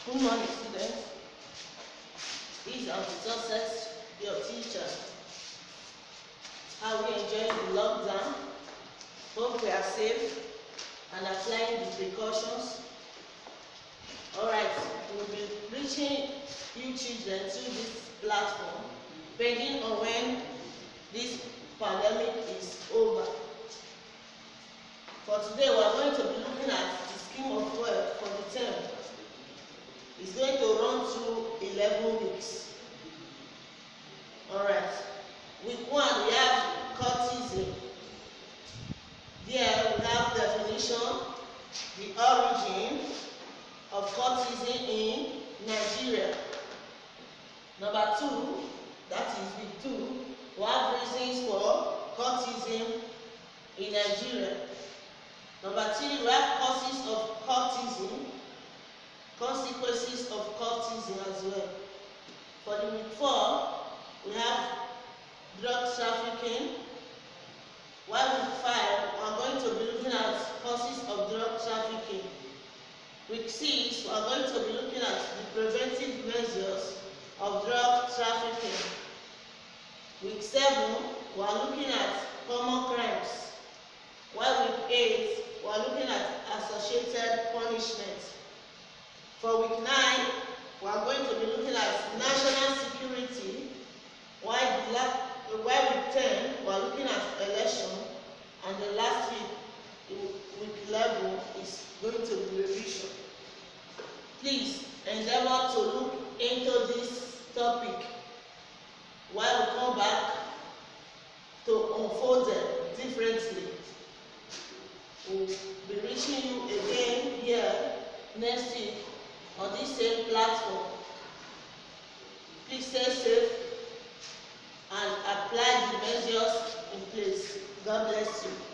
Good morning, students. This is Auntie Success, your teacher. How we enjoying the lockdown? Hope we are safe and applying the precautions. Alright, we'll be reaching you children through this platform, depending on when this pandemic is over. For today, we are going to be looking at the scheme of work for the term. It's going to run through 11 weeks. Alright. Week 1, we have cultism. There we have definition, the origin of cultism in Nigeria. Number 2, that is week 2, we have reasons for cultism in Nigeria. Number 3, we have causes of cultism, consequences of cultism as well. For the week 4, we have drug trafficking. While week 5, we are going to be looking at causes of drug trafficking. Week 6, we are going to be looking at the preventive measures of drug trafficking. Week 7, we are looking at common crimes. While week 8, we are looking at associated punishments. For week 9, we are going to be looking at national security, while week 10, we are looking at election, and the last week, week 11, is going to be revision. Please endeavor to look into this topic while we come back to unfold them differently. We'll be reaching you again here next week on this same platform. Please stay safe and apply the measures in place. God bless you.